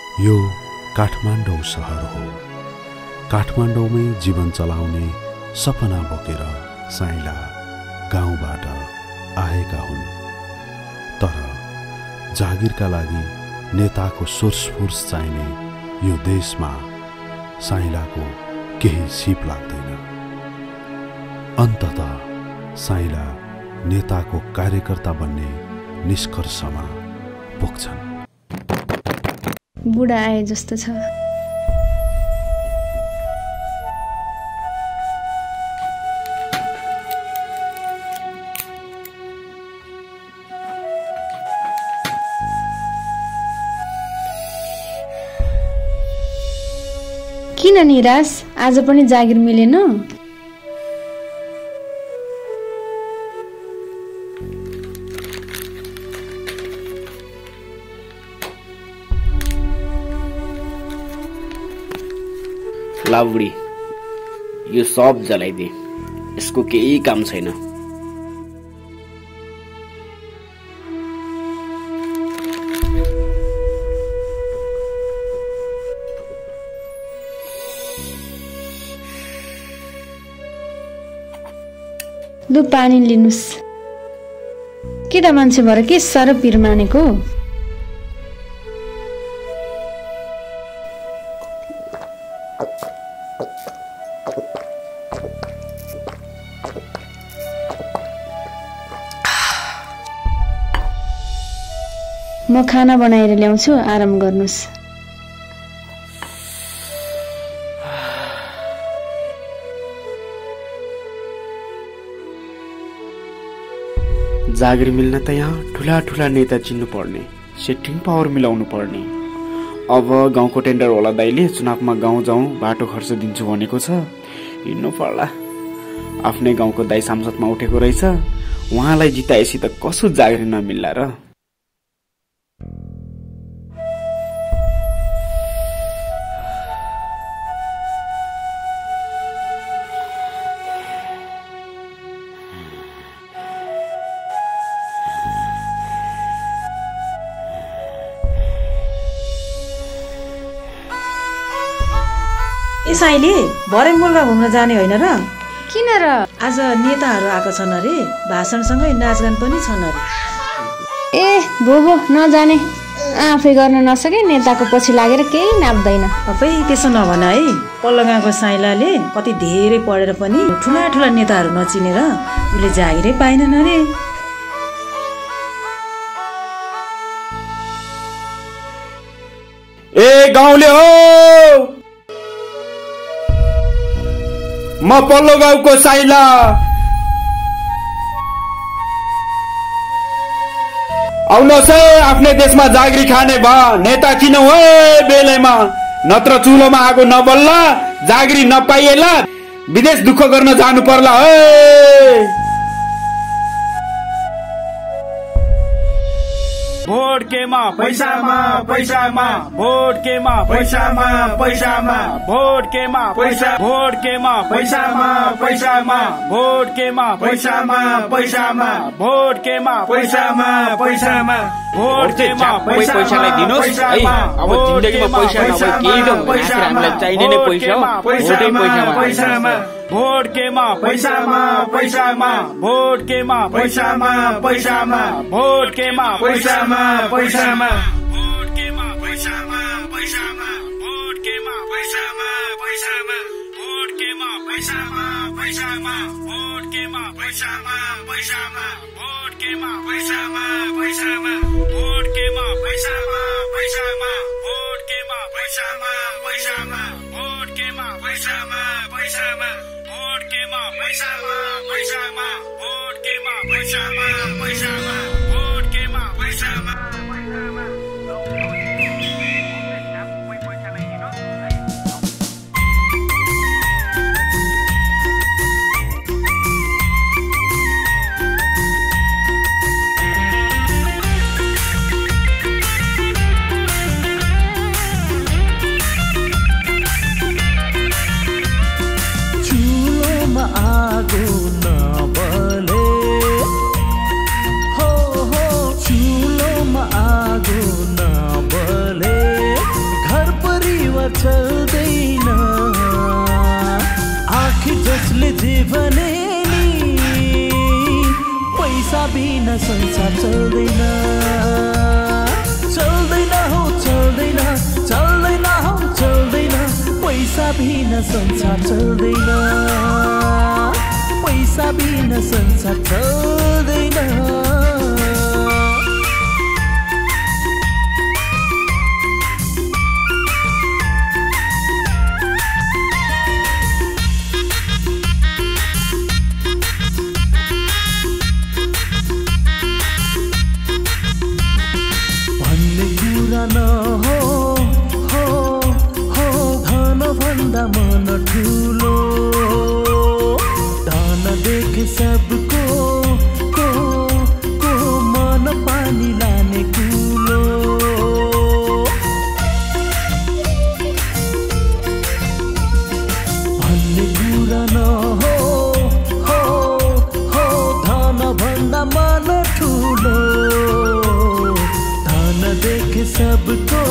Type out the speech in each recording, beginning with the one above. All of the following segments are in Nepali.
यो काठमाडौँ सहर हो। काठमाडौँमै जीवन चलाउने सपना बोकेर साइला गाउँबाट आएका हुन्। तर जागिरका लागि नेताको सोर्सफोर्स चाहिने यो देशमा साइलाको केही सिप लाग्दैन। अन्ततः साइला नेताको कार्यकर्ता बन्ने निष्कर्षमा पुग्छन्। बुढा आए जस्तो छ। किन निराश? आज पनि जागिर मिलेन? ला बुढी, यो सब जलाइदिए, यसको केही काम छैन। लु पानी लिनुस्। केटा मान्छे भएर के साह्रो पिर मानेको? म खाना बनाएर ल्याउँछु, आराम गर्नुस्। जागिर मिल्न त यहाँ ठुला ठुला नेता चिन्नु पर्ने, सेटिङ पावर मिलाउनु पर्ने। अब गाउँको टेन्डर होला दाइले चुनावमा गाउँ जाउँ बाटो खर्च दिन्छु भनेको छ, हिँड्नु पर्ला। आफ्नै गाउँको दाइ सांसदमा उठेको रहेछ, उहाँलाई जिताएपछि त कसो जागिर नमिल्ला र। साइली भरे मुलगा घुम्न जाने होइन र? किन र? आज नेताहरू आएको छन् अरे, भाषणसँगै नाचगान पनि छन् अरे। ए भो नजाने, आफै गर्न नसके नेताको पछि लागेर केही नाप्दैन। सबै त्यसो नभन है। पल्लो गाउँको साइलाले कति धेरै पढेर पनि ठुला ठुला नेताहरू नचिनेर उसले जागिरै पाएनन् अरे। ए गाउँले हो, म पल्लो गाउँको साइला। आउनुहोस् है, आफ्नै देशमा जागिरी खाने भए नेता चिनौ है बेलैमा, नत्र चुलोमा आगो नबल्ला, जागिरी नपाइएला, विदेश दुःख गर्न जानु पर्ला है। भोट केमा पैसामा पैसामा, भोट केमा पैसामा पैसामा, भोट केमा पैसा, भोट केमा पैसामा पैसामा, भोट केमा पैसामा पैसामा, भोट केमा पैसामा पैसामा, भोट केमा पैसालाई दिनुस् है। अब जिन्दगीमा पैसा नभए केही त हुँदैन, हामीलाई चाहिने नै पैसा हो, भोटै पैसामा। भोट केमा पैसामा पैसामा, भोट केमा पैसामा पैसामा, भोट केमा पैसामा पैसामा, भोट केमा पैसामा पैसामा, भोट केमा पैसामा पैसामा, भोट केमा पैसामा पैसामा, भोट केमा पैसामा पैसामा, भोट केमा पैसामा पैसामा, भोट केमा पैसामा पैसामा, भोट केमा पैसामा पैसामा, भोट केमा पैसामा पैसामा, भोट केमा पैसामा पैसामा, भोट केमा पैसामा पैसामा, भोट केमा पैसामा पैसामा। आगो बिना संसार चल्दैन चल्दैन हो चल्दैन चल्दैन हो चल्दैन पैसा बिना संसार चल्दैन पैसा बिना संसार चल्दैन मन ठुलो धन देखे सबको को मन पानी लाने कुलो भन्ने कुरा न हो धन भन्दा मन ठुलो धन देखे सबको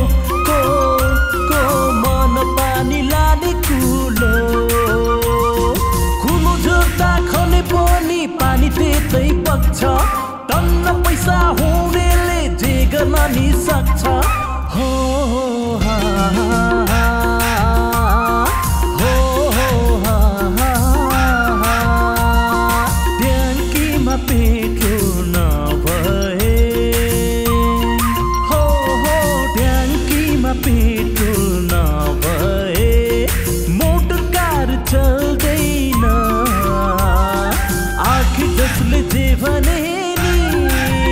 को मन पानी लाने कुलो कुलो जोत्दा खने पनि पानी त्यतै बग्छ टन्न पैसा हुनेले जे गर्न नि सक्छ हो ट्याङ्कीमा पेट्रोल नभए हो ट्याङ्कीमा पेट्रोल नभए मोटर कार चल्दैन आखिर जसले जे भने नि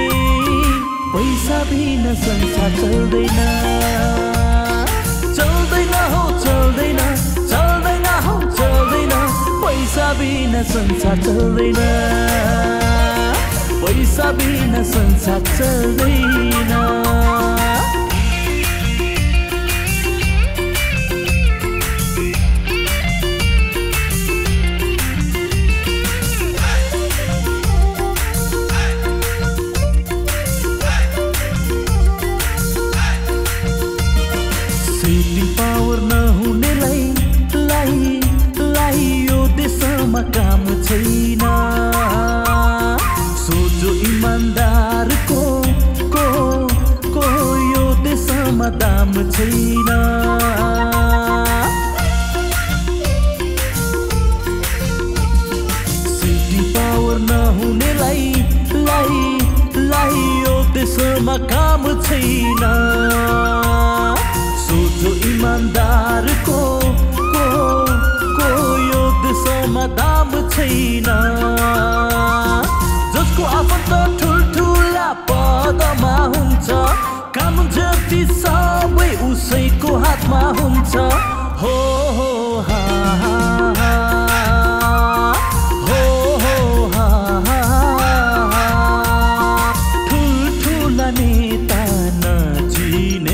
पैसा बिना संसार चल्दैन चल्दैन हो चल्दैन चल्दैन हो चल्दैन पैसा बिना संसार चल्दैन पैसा बिना संसार चल्दैन पावर नहुनेलाई यो देशमा काम छैन सोझो इमान्दारको को यो देशमा दाम छैन सिटी पावर नहुनेलाई यो देशमा काम छैन सोझो इमान्दारको को यो देशमा दाम छैन जसको आफन्त ठुल्ठुला पदमा हुन्छ कानुन जति सबै उसैको हातमा हुन्छ हो ठुल्ठुला नेता नचिने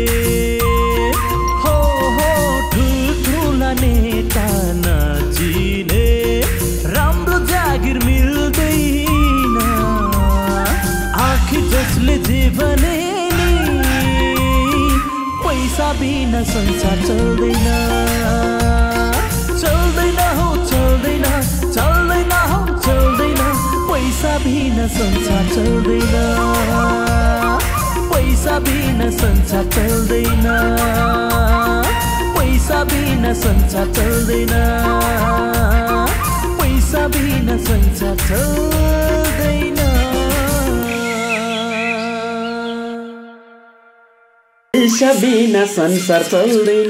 नेता नचिने राम्रो जागिर मिल्दैन आखिर जसले जे भने नि पैसा बिना संसार चल्दैन चल्दैन हो चल्दैन चल्दैन हो चल्दैन पैसा बिना संसार चल्दैन पैसा बिना संसार चल्दैन पैसा बिना संसार चल्दैन पैसा बिना संसार चल्दैन पैसा बिना संसार चल्दैन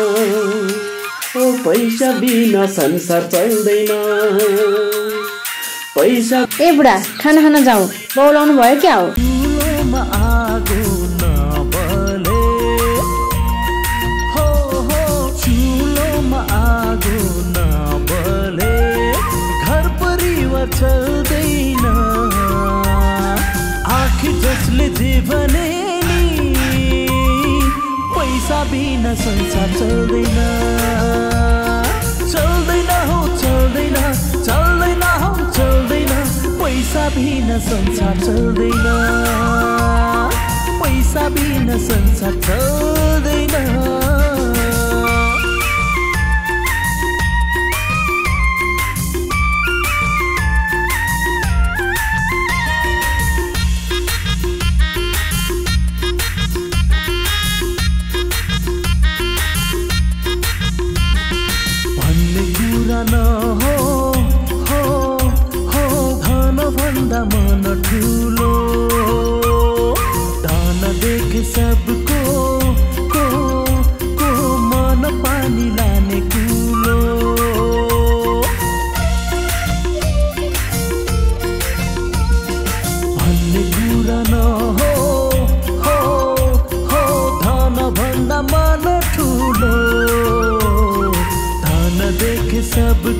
ओ पैसा बिना संसार चल्दैन पैसा ए बुढा खाना खान जाऊ बोलाउनु भयो क्या हो आगो नबले आगो नबले घर परिवार चल्दैन आखिर जसले जे भने नि पैसा बिना संसार चल्दैन चल्दैन हो चल्दैन चल्दैन हो चल्दैन पैसा बिना संसार चल्दैन पैसा बिना संसार चल्दैन देखे सबको को मन पानी लाने कुलो भन्ने कुरा न हो धन भन्दा मन ठुलो धन देखे सब